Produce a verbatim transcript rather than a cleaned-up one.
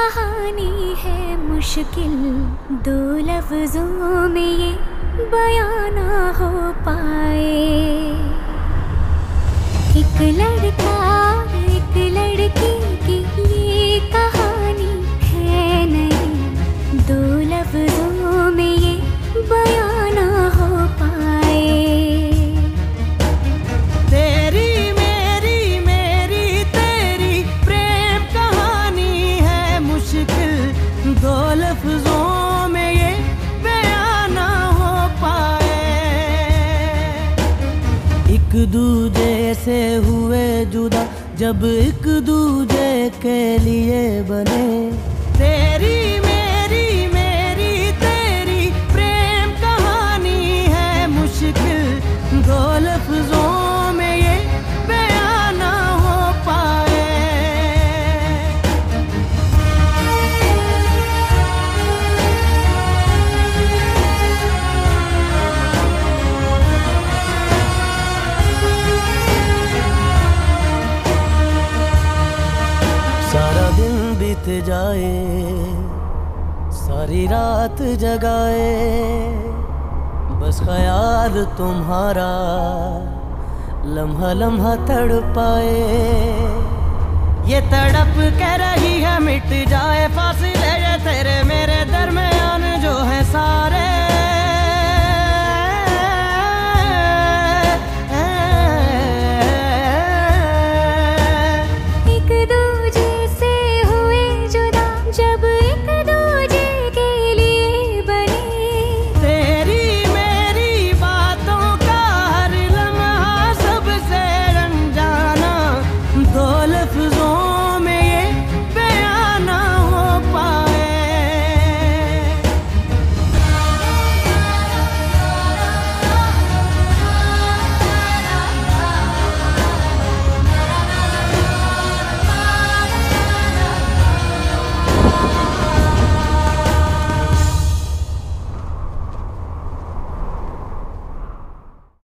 कहानी है मुश्किल, दो लफ्जों में ये बयां ना हो पाए। एक लड़का एक लड़की की ये कहानी है नहीं, दो लफ्जों में ये बयां ना हो पाए। तेरी मेरी मेरी तेरी प्रेम कहानी है मुश्किल, दो लफ्जों में ये बयां ना हो पाए। एक दूजे से हुए जुदा जब एक दूजे के लिए बने। तेरी मेरी मेरी तेरी प्रेम कहानी है मुश्किल, दो लफ्जों में ये बयां ना हो पाए। सारा दिन बीत जाए, सारी रात जगाए, बस ख्याल तुम्हारा लम्हा लम्हा तड़पाए। ये तड़प कह रही है मिट जाए फासिले ये तेरे मेरे दरमियान जो है सारे।